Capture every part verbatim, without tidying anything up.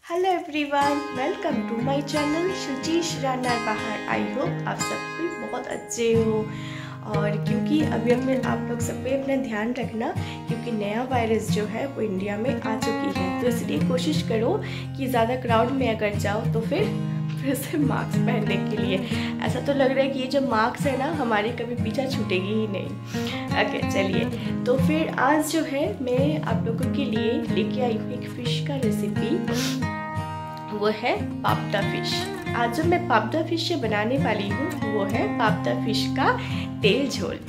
Hello everyone, welcome to my channel Shuchish Rana बाहर। I hope आप सब कोई बहुत अच्छे हो। और क्योंकि अभी अब मैं आप लोग सब पे अपना ध्यान रखना, क्योंकि नया वायरस जो है वो इंडिया में आ चुकी है, तो इसलिए कोशिश करो कि ज़्यादा क्राउड में अगर जाओ तो फिर फिर से मास्क पहनने के लिए। ऐसा तो लग रहा है कि ये जो मास्क है ना हमारी कभी पीछा छूटेगी ही नहीं। ओके चलिए, तो फिर आज जो है मैं आप लोगों के लिए लेके आई हूँ एक फ़िश का रेसिपी, वो है पापड़ा फिश। आज जो मैं पापड़ा फिश बनाने वाली हूँ वो है पापड़ा फिश का तेल झोल।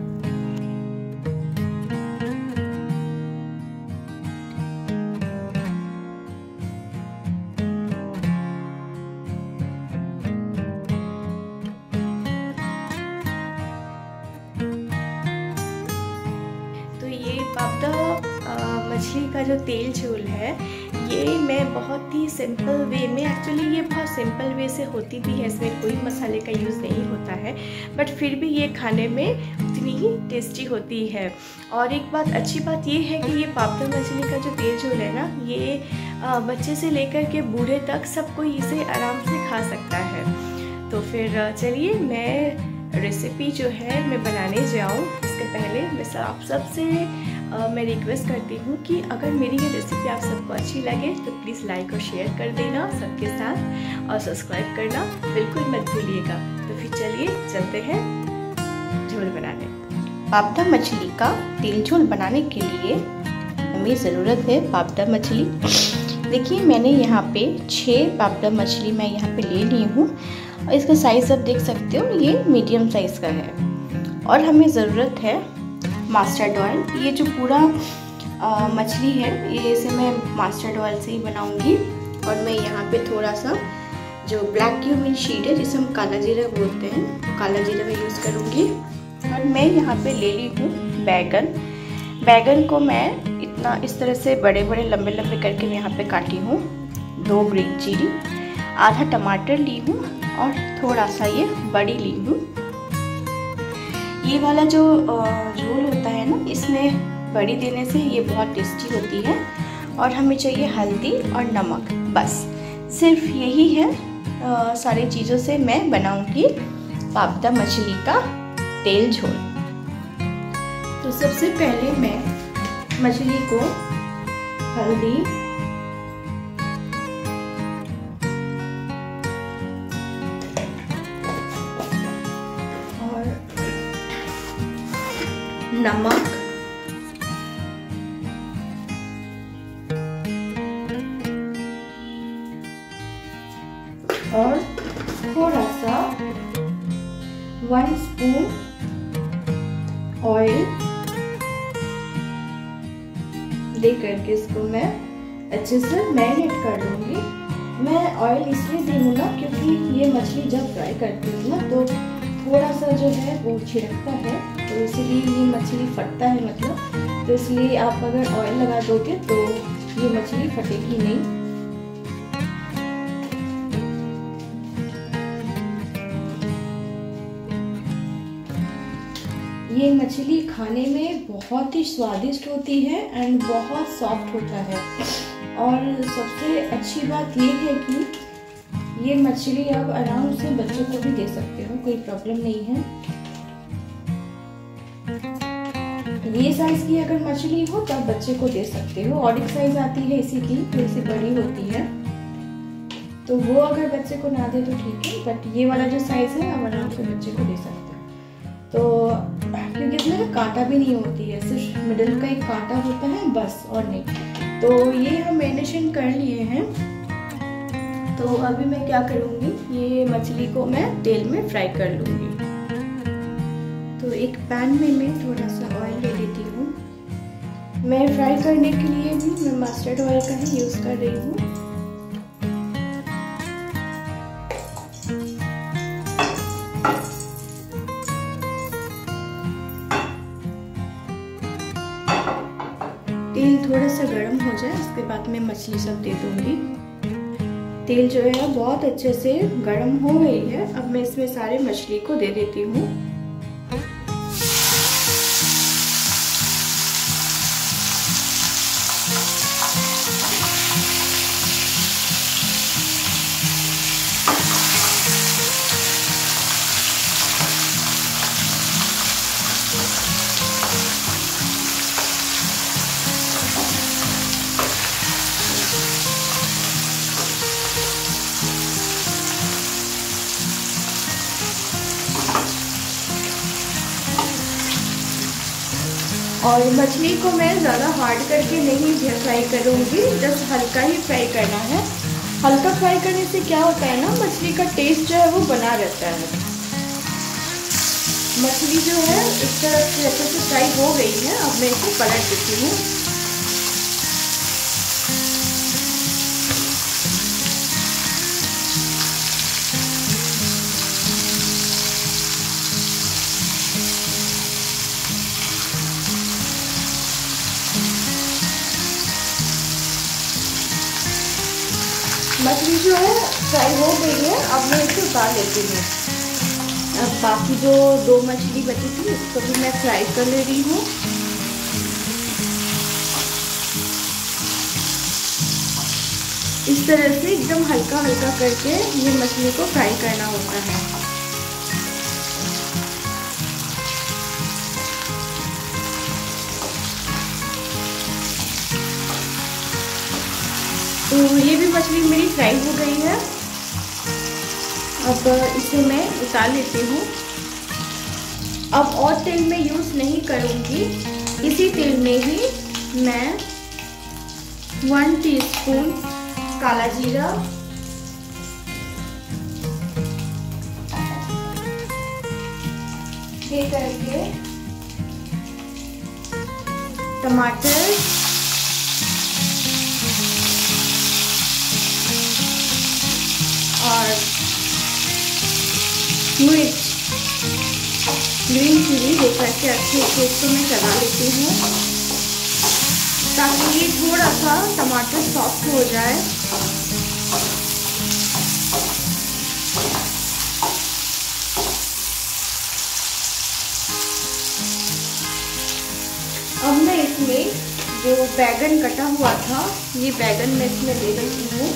तो ये पापड़ा मछली का जो तेल झोल है, ये मैं बहुत ही सिंपल वे में, एक्चुअली ये बहुत सिंपल वे से होती भी है, इसमें कोई मसाले का यूज़ नहीं होता है, बट फिर भी ये खाने में उतनी ही टेस्टी होती है। और एक बात अच्छी बात ये है कि ये पापड़ा मछली का जो तेल झोल है ना, ये आ, बच्चे से लेकर के बूढ़े तक सब कोई इसे आराम से खा सकता है। तो फिर चलिए मैं रेसिपी जो है मैं बनाने जाऊँ इसके पहले मैं सब आप सबसे Uh, मैं रिक्वेस्ट करती हूँ कि अगर मेरी ये रेसिपी आप सबको अच्छी लगे तो प्लीज़ लाइक और शेयर कर देना सबके साथ, और सब्सक्राइब करना बिल्कुल मत भूलिएगा। तो फिर चलिए चलते हैं झोल बनाने। पापड़ा मछली का तेल झोल बनाने के लिए हमें ज़रूरत है पापड़ा मछली। देखिए मैंने यहाँ पे छः पापड़ा मछली मैं यहाँ पे ले ली हूँ, और इसका साइज़ आप देख सकते हो, ये मीडियम साइज़ का है। और हमें ज़रूरत है मस्टर्ड ऑयल। ये जो पूरा आ, मछली है ये इसे मैं मस्टर्ड ऑयल से ही बनाऊंगी। और मैं यहाँ पे थोड़ा सा जो ब्लैक क्यूमिन सीड है जिसे हम काला जीरा बोलते हैं, तो काला जीरा मैं यूज़ करूँगी। और मैं यहाँ पे ले ली हूँ बैगन। बैगन को मैं इतना इस तरह से बड़े बड़े लंबे लंबे करके मैं यहाँ पे काटी हूँ। दो ग्रीन चिली, आधा टमाटर ली हूँ और थोड़ा सा ये बड़ी ली हूँ। ये वाला जो झोल होता है ना, इसमें बड़ी देने से ये बहुत टेस्टी होती है। और हमें चाहिए हल्दी और नमक, बस सिर्फ यही है। आ, सारी चीज़ों से मैं बनाऊंगी पापड़ा मछली का तेल झोल। तो सबसे पहले मैं मछली को हल्दी, नमक, और थोड़ा सा वन स्पून ऑयल दे करके इसको मैं अच्छे से मैरिनेट कर लूँगी। मैं ऑयल इसलिए दी हूँ ना, क्योंकि ये मछली जब फ्राई करती हूँ ना तो थोड़ा सा जो है वो छिड़कता है, तो इसीलिए ये मछली फटता है, मतलब तो इसलिए आप अगर ऑयल लगा दोगे तो ये मछली फटेगी नहीं। ये मछली खाने में बहुत ही स्वादिष्ट होती है एंड बहुत सॉफ्ट होता है। और सबसे अच्छी बात ये है कि ये मछली आप आराम से बच्चों को भी दे सकते हो, कोई प्रॉब्लम नहीं है। ये साइज की अगर मछली हो तो आप बच्चे को दे सकते हो, और एक साइज आती है इसी की, थोड़ी सी बड़ी होती है, तो वो अगर बच्चे को ना दे तो ठीक है, बट ये वाला जो साइज है आप आराम से बच्चे को दे सकते हो। तो क्योंकि इसमें ना कांटा भी नहीं होती है, सिर्फ मिडिल का एक कांटा होता है बस, और नहीं। तो ये हम मैरिनेशन कर लिए हैं। तो अभी मैं क्या करूँगी, ये मछली को मैं तेल में फ्राई कर लूँगी। तो एक पैन में मैं थोड़ा सा ऑयल ले लेती हूँ। मैं फ्राई करने के लिए भी मैं मस्टर्ड ऑयल का ही यूज़ कर रही हूँ। तेल थोड़ा सा गर्म हो जाए उसके बाद मैं मछली सब दे दूँगी। तेल जो है बहुत अच्छे से गर्म हो गई है। अब मैं इसमें सारे मछली को दे देती हूँ। और मछली को मैं ज़्यादा हार्ड करके नहीं फ्राई करूँगी, जस्ट हल्का ही फ्राई करना है। हल्का फ्राई करने से क्या होता है ना, मछली का टेस्ट जो है वो बना रहता है। मछली जो है इस तरह से अच्छे से फ्राई हो गई है। अब मैं इसे पलट देती हूँ। मछली जो है फ्राई हो गई है। अब मैं इसे उतार लेती हूँ। अब बाकी जो दो मछली बची थी उसको भी मैं फ्राई कर ले रही हूँ। इस तरह से एकदम हल्का हल्का करके ये मछली को फ्राई करना होता है। तो ये भी मछली मेरी फ्राई हो गई है। अब इसे मैं उतार लेती हूँ। अब और तेल में यूज़ नहीं करूँगी, इसी तेल में ही मैं वन टीस्पून काला जीरा, ये करके टमाटर, और मिर्च, ग्रीन चिली देकर के अच्छे से इसको मैं चला लेती हूँ ताकि ये थोड़ा सा टमाटर सॉफ्ट हो जाए। अब मैं इसमें जो बैगन कटा हुआ था, ये बैगन मैं इसमें ले लेती हूँ।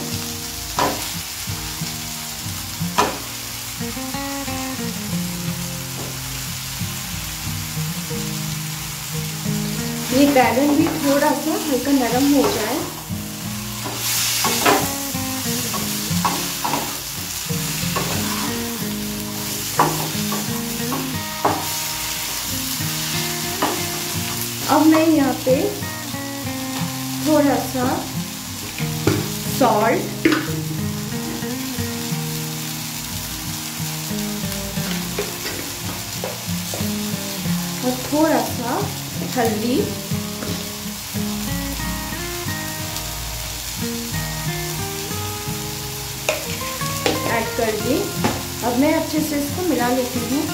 ये बैगन भी थोड़ा सा हल्का नरम हो जाए। अब मैं यहाँ पे थोड़ा सा सॉल्ट, और थोड़ा सा हल्दी ऐड कर दी। अब मैं अच्छे से इसको मिला लेती हूँ।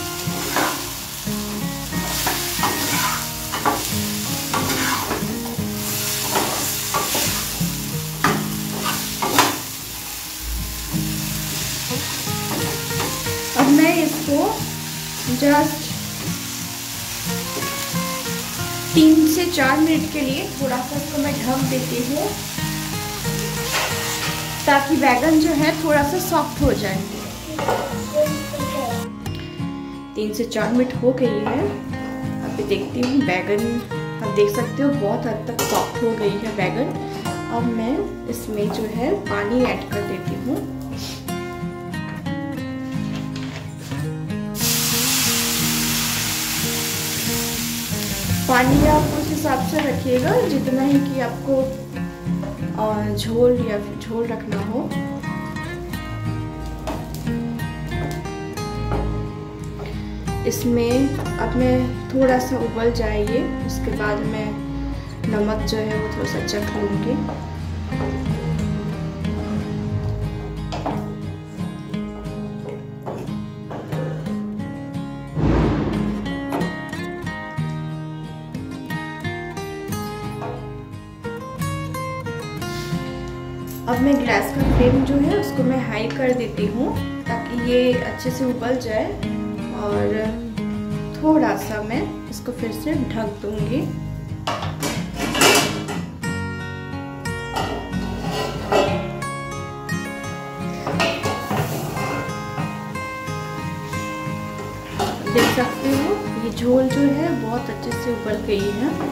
अब मैं इसको जस्ट तीन से चार मिनट के लिए थोड़ा सा इसको मैं ढक देती हूँ ताकि बैगन जो है थोड़ा सा सॉफ्ट हो जाए। तीन से चार मिनट हो गई है। अभी देखती हूँ बैगन, आप देख सकते हो बहुत हद तक सॉफ्ट हो गई है बैगन। अब मैं इसमें जो है पानी ऐड कर देती हूँ। पानी आप उस हिसाब से रखिएगा जितना ही कि आपको झोल या फिर झोल रखना हो। इसमें अब मैं थोड़ा सा उबल जाइए, उसके बाद मैं नमक जो है वो थोड़ा सा चख लूँगी। अब मैं गैस का फ्लेम जो है उसको मैं हाई कर देती हूँ ताकि ये अच्छे से उबल जाए, और थोड़ा सा मैं इसको फिर से ढक दूँगी। देख सकते हो ये झोल जो है बहुत अच्छे से उबल गई है।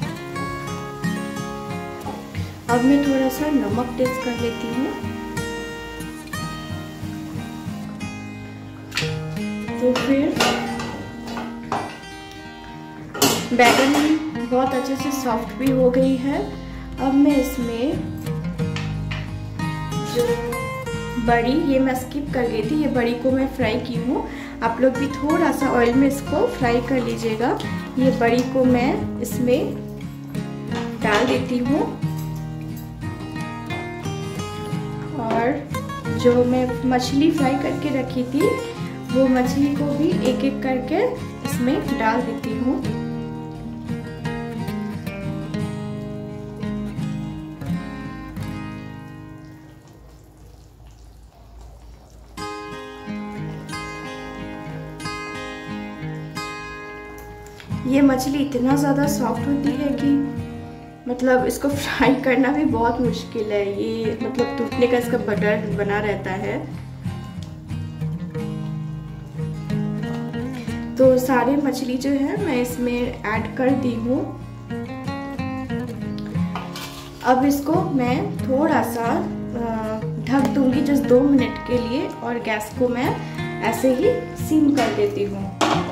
अब मैं थोड़ा सा नमक टेस्ट कर लेती हूँ। तो फिर बैगन बहुत अच्छे से सॉफ्ट भी हो गई है। अब मैं इसमें जो बड़ी, ये मैं स्किप कर गई थी, ये बड़ी को मैं फ्राई की हूँ। आप लोग भी थोड़ा सा ऑयल में इसको फ्राई कर लीजिएगा। ये बड़ी को मैं इसमें डाल देती हूँ और जो मैं मछली फ्राई करके रखी थी वो मछली को भी एक एक करके इसमें डाल देती हूँ। ये मछली इतना ज़्यादा सॉफ्ट होती है कि मतलब इसको फ्राई करना भी बहुत मुश्किल है। ये मतलब टूटने का इसका बटर बना रहता है। तो सारे मछली जो है मैं इसमें ऐड कर दी हूँ। अब इसको मैं थोड़ा सा ढक दूंगी जस्ट दो मिनट के लिए और गैस को मैं ऐसे ही सिम कर देती हूँ।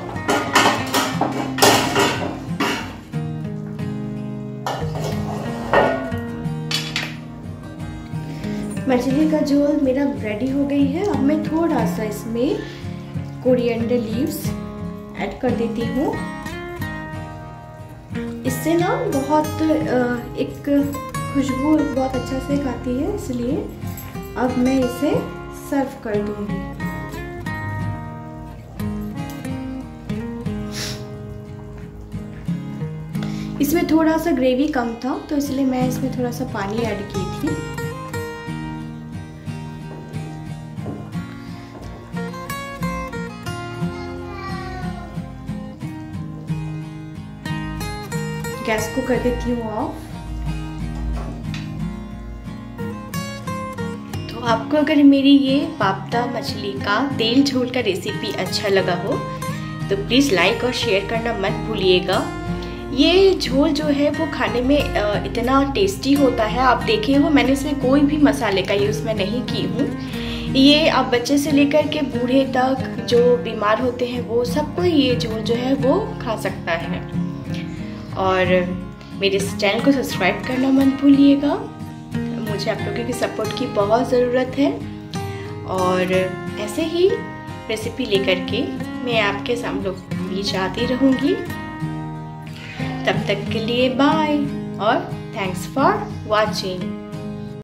मछली का झोल मेरा रेडी हो गई है। अब मैं थोड़ा सा इसमें कोरिएंडर लीव्स ऐड कर देती हूँ। इससे ना बहुत एक खुशबू बहुत अच्छा से आती है, इसलिए अब मैं इसे सर्व कर दूंगी। इसमें थोड़ा सा ग्रेवी कम था तो इसलिए मैं इसमें थोड़ा सा पानी ऐड की थी। गैस को कर देती हूँ ऑफ। तो आपको अगर मेरी ये पापता मछली का तेल झोल का रेसिपी अच्छा लगा हो तो प्लीज़ लाइक और शेयर करना मत भूलिएगा। ये झोल जो है वो खाने में इतना टेस्टी होता है। आप देखे हो मैंने इसमें कोई भी मसाले का यूज़ मैं नहीं की हूँ। ये आप बच्चे से लेकर के बूढ़े तक जो बीमार होते हैं वो सबको ये झोल जो है वो खा सकता है। और मेरे इस चैनल को सब्सक्राइब करना मत भूलिएगा। मुझे आप लोगों की सपोर्ट की बहुत ज़रूरत है और ऐसे ही रेसिपी लेकर के मैं आपके सामने बीच आती रहूँगी। तब तक के लिए बाय और थैंक्स फॉर वॉचिंग।